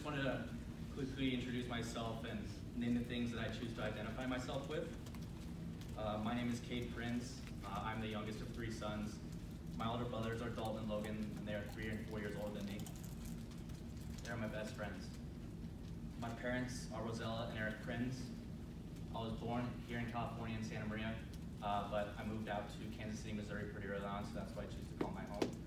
just wanted to quickly introduce myself and name the things that I choose to identify myself with. My name is Cade Prince. I'm the youngest of three sons. My older brothers are Dalton and Logan, and they are 3 and 4 years older than me. They're my best friends. My parents are Rosella and Eric Prince. I was born here in California in Santa Maria, but I moved out to Kansas City, Missouri pretty early on, so that's why I choose to call my home.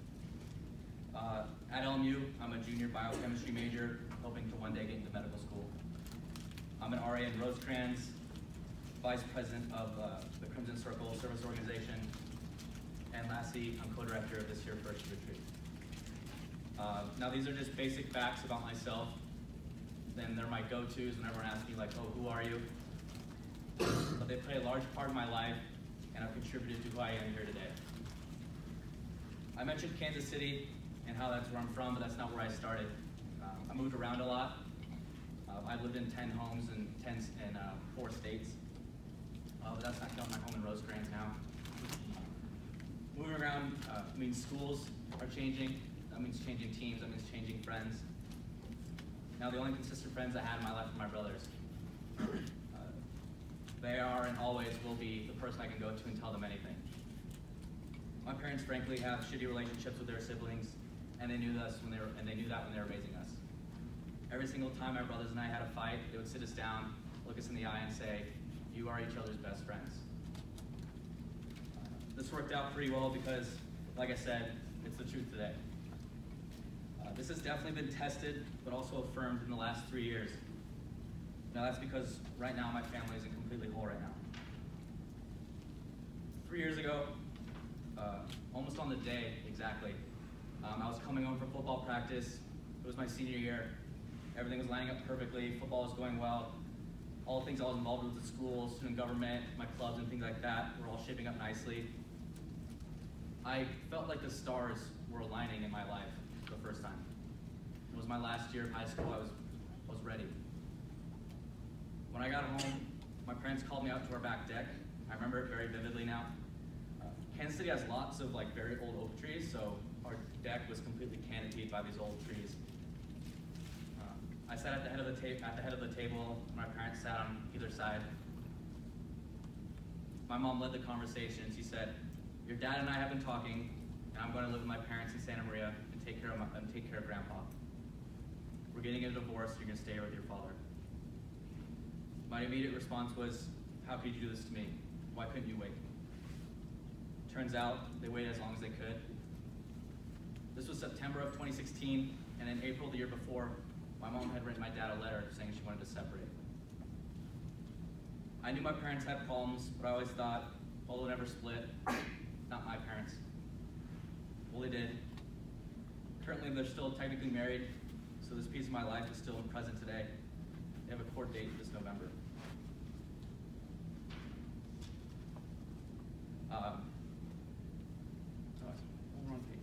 At LMU, I'm a junior biochemistry major, hoping to one day get into medical school. I'm an RA in Rosecrans, vice president of the Crimson Circle Service Organization, and lastly, I'm co-director of this year's First Retreat. Now these are just basic facts about myself. Then they're my go-tos when everyone asks me like, oh, who are you? But they play a large part in my life, and have contributed to who I am here today. I mentioned Kansas City and how that's where I'm from, but that's not where I started. I moved around a lot. I've lived in 10 homes in 4 states. But that's not counting my home in Rosecrans now. Moving around means schools are changing. That means changing teams. That means changing friends. Now the only consistent friends I had in my life are my brothers. They are and always will be the person I can go to and tell them anything. My parents, frankly, have shitty relationships with their siblings, and they knew that when they were raising us. Every single time my brothers and I had a fight, they would sit us down, look us in the eye, and say, "You are each other's best friends." This worked out pretty well because, like I said, it's the truth today. This has definitely been tested, but also affirmed in the last 3 years. Now that's because right now my family isn't completely whole right now. 3 years ago, almost on the day exactly, I was coming home from football practice. It was my senior year. Everything was lining up perfectly. Football was going well. All the things I was involved with at school, student government, my clubs and things like that were all shaping up nicely. I felt like the stars were aligning in my life for the first time. It was my last year of high school. I was ready. When I got home, my parents called me out to our back deck. I remember it very vividly now. Kansas City has lots of very old oak trees, so our deck was completely canopied by these old trees. I sat at the head of the table. My parents sat on either side. My mom led the conversation. She said, "Your dad and I have been talking, and I'm going to live with my parents in Santa Maria and take care of Grandpa. We're getting a divorce. You're going to stay here with your father." My immediate response was, "How could you do this to me? Why couldn't you wait?" Turns out they waited as long as they could. This was September of 2016, and in April the year before, my mom had written my dad a letter saying she wanted to separate. I knew my parents had problems, but I always thought, well, they'll never split. Not my parents. Well, they did. Currently, they're still technically married, so this piece of my life is still present today. They have a court date this November. Wrong page.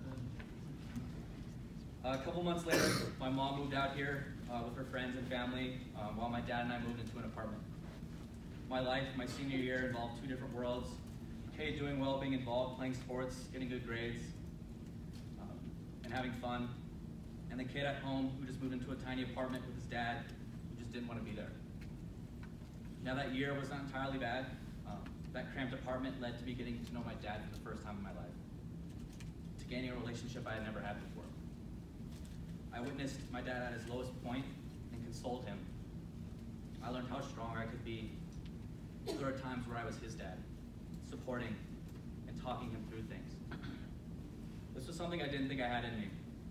A couple months later, my mom moved out here with her friends and family, while my dad and I moved into an apartment. My life, my senior year, involved 2 different worlds. Kay doing well, being involved, playing sports, getting good grades, and having fun. And the kid at home who just moved into a tiny apartment with his dad, who just didn't want to be there. Now that year was not entirely bad. That cramped apartment led to me getting to know my dad for the first time in my life, to gaining a relationship I had never had before. I witnessed my dad at his lowest point and consoled him. I learned how strong I could be. There are times where I was his dad, supporting and talking him through things. This was something I didn't think I had in me.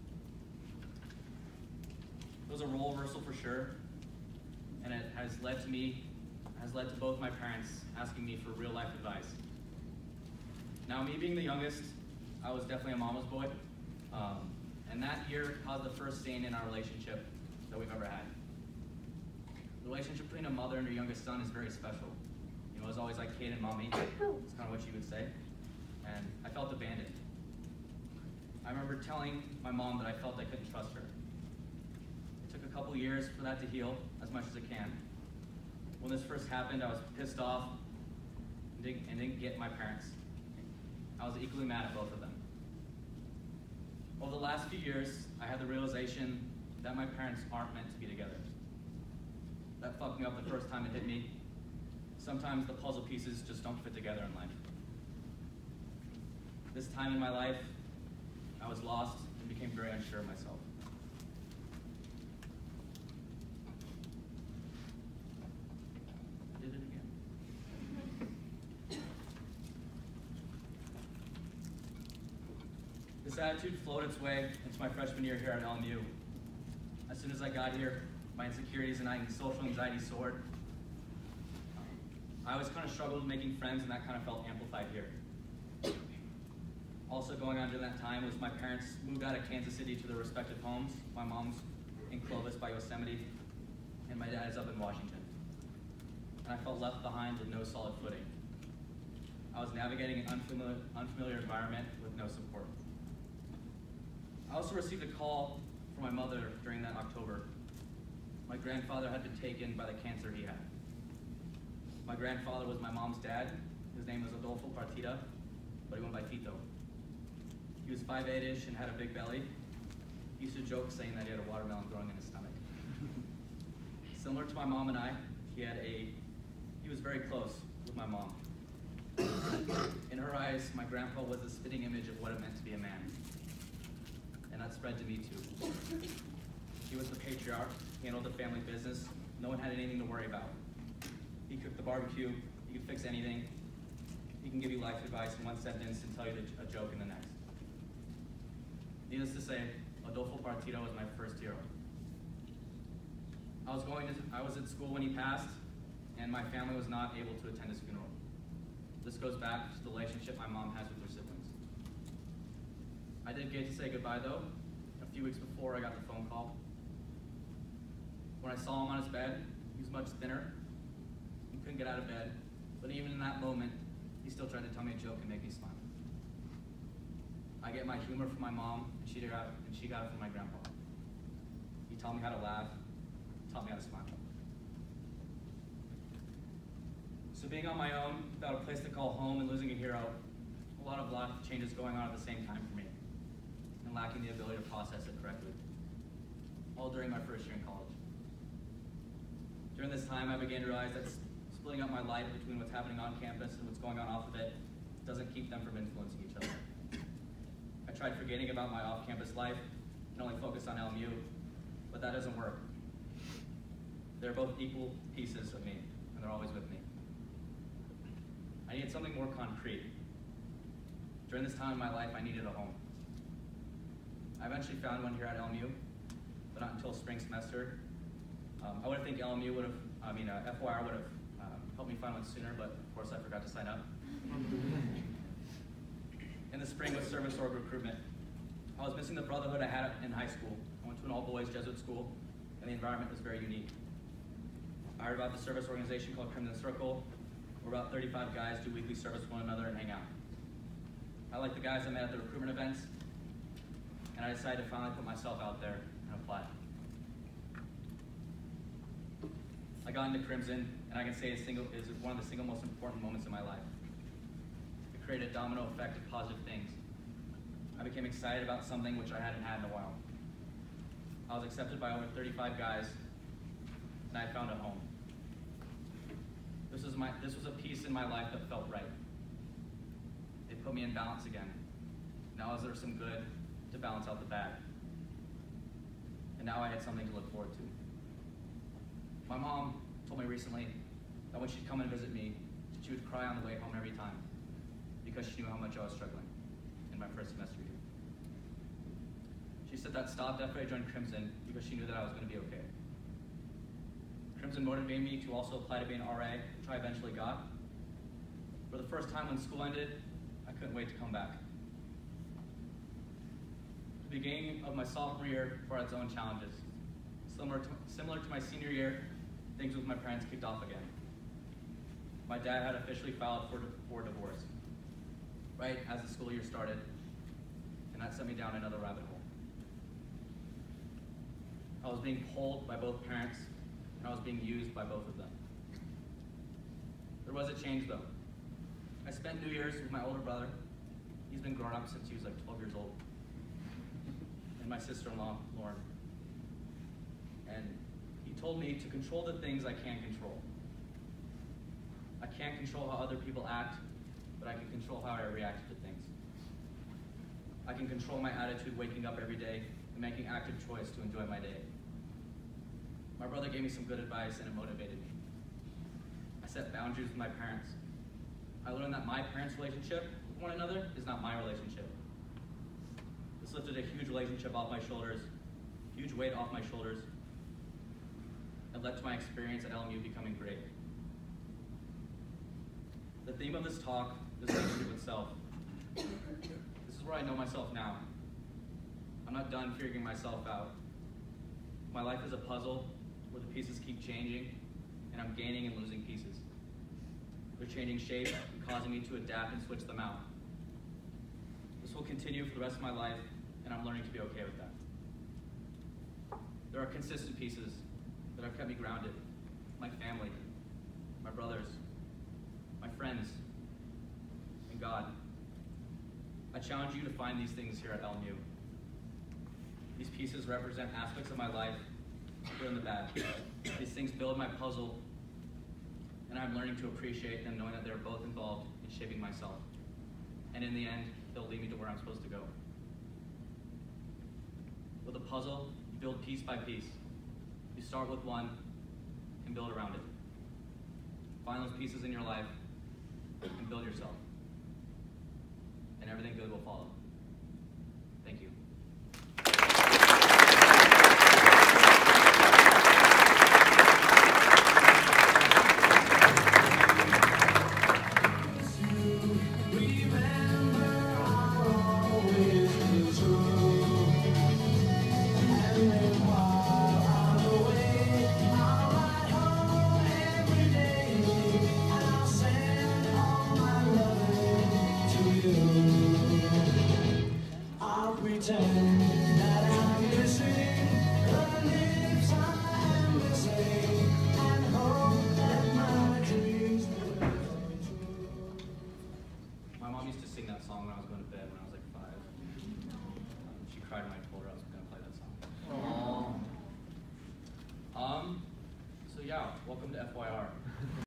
It was a role reversal for sure, and it has led to both my parents asking me for real life advice. Now, me being the youngest, I was definitely a mama's boy, and that year caused the first stain in our relationship that we've ever had. The relationship between a mother and her youngest son is very special. You know, it was always like kid and mommy. It's kind of what she would say, and I felt abandoned. I remember telling my mom that I felt I couldn't trust her. It took a couple years for that to heal as much as it can. When this first happened, I was pissed off and didn't get my parents. I was equally mad at both of them. Over the last few years, I had the realization that my parents aren't meant to be together. That fucked me up the first time it hit me. Sometimes the puzzle pieces just don't fit together in life. This time in my life, I was lost and became very unsure of myself. Did it again. This attitude flowed its way into my freshman year here at LMU. As soon as I got here, my insecurities and social anxiety soared. I always kind of struggled with making friends, and that kind of felt amplified here. Also going on during that time was my parents moved out of Kansas City to their respective homes. My mom's in Clovis by Yosemite, and my dad is up in Washington. And I felt left behind with no solid footing. I was navigating an unfamiliar environment with no support. I also received a call from my mother during that October. My grandfather had been taken by the cancer he had. My grandfather was my mom's dad. His name was Adolfo Partida, but he went by Tito. He was 5'8" and had a big belly. He used to joke saying that he had a watermelon growing in his stomach. Similar to my mom and I, he was very close with my mom. In her eyes, my grandpa was the spitting image of what it meant to be a man. And that spread to me too. He was the patriarch, handled the family business. No one had anything to worry about. He cooked the barbecue, he could fix anything. He can give you life advice in one sentence and tell you a joke in the next. Needless to say, Adolfo Partida was my first hero. I was at school when he passed, and my family was not able to attend his funeral. This goes back to the relationship my mom has with her siblings. I did get to say goodbye though, a few weeks before I got the phone call. When I saw him on his bed, he was much thinner. He couldn't get out of bed, but even in that moment, he still tried to tell me a joke and make me smile. I get my humor from my mom, and she got it from my grandpa. He taught me how to laugh, taught me how to smile. So being on my own, without a place to call home and losing a hero, a lot of life changes going on at the same time for me, and lacking the ability to process it correctly, all during my first year in college. During this time, I began to realize that splitting up my life between what's happening on campus and what's going on off of it doesn't keep them from influencing each other. I tried forgetting about my off-campus life and only focus on LMU, but that doesn't work. They're both equal pieces of me, and they're always with me. I needed something more concrete. During this time in my life, I needed a home. I eventually found one here at LMU, but not until spring semester. I would think FYR would have helped me find one sooner, but of course I forgot to sign up. In the spring with service org recruitment, I was missing the brotherhood I had in high school. I went to an all-boys Jesuit school, and the environment was very unique. I heard about the service organization called Crimson Circle, where about 35 guys do weekly service with one another and hang out. I liked the guys I met at the recruitment events, and I decided to finally put myself out there and apply. I got into Crimson, and I can say it is one of the single most important moments in my life. It created a domino effect of positive things. I became excited about something which I hadn't had in a while. I was accepted by over 35 guys, and I found a home. This was a piece in my life that felt right. It put me in balance again. Now is there some good to balance out the bad? And now I had something to look forward to. My mom told me recently that when she'd come and visit me, she would cry on the way home every time because she knew how much I was struggling in my first semester here. She said that stopped after I joined Crimson because she knew that I was going to be okay. Crimson motivated me to also apply to be an RA, which I eventually got. For the first time when school ended, I couldn't wait to come back. The beginning of my sophomore year brought its own challenges. Similar to my senior year, things with my parents kicked off again. My dad had officially filed for divorce, right as the school year started, and that sent me down another rabbit hole. I was being pulled by both parents, and I was being used by both of them. There was a change though. I spent New Year's with my older brother. He's been grown up since he was like 12 years old. And my sister-in-law, Lauren. And he told me to control the things I can't control. I can't control how other people act, but I can control how I react to things. I can control my attitude waking up every day and making active choice to enjoy my day. My brother gave me some good advice and it motivated me. I set boundaries with my parents. I learned that my parents' relationship with one another is not my relationship. This lifted a huge relationship off my shoulders, huge weight off my shoulders, and led to my experience at LMU becoming great. The theme of this talk is relationship with self. This is where I know myself now. I'm not done figuring myself out. My life is a puzzle where the pieces keep changing, and I'm gaining and losing pieces. They're changing shape and causing me to adapt and switch them out. This will continue for the rest of my life, and I'm learning to be okay with that. There are consistent pieces that have kept me grounded. My family, my brothers, my friends, and God. I challenge you to find these things here at LMU. These pieces represent aspects of my life, good and the bad. These things build my puzzle, and I'm learning to appreciate them, knowing that they're both involved in shaping myself. And in the end, they'll lead me to where I'm supposed to go. With a puzzle, you build piece by piece. You start with one and build around it. Find those pieces in your life and build yourself. And everything good will follow. Thank you. My mom used to sing that song when I was going to bed when I was like 5. She cried when I told her I was going to play that song. So yeah, welcome to FYR.